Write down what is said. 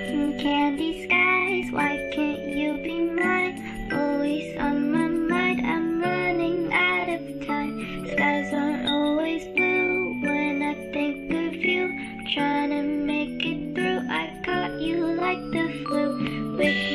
cotton candy skies. Why can't you be mine? Always on my mind, I'm running out of time. Skies aren't always blue when I think of you. Trying to make it through, I caught you like the flu. Wish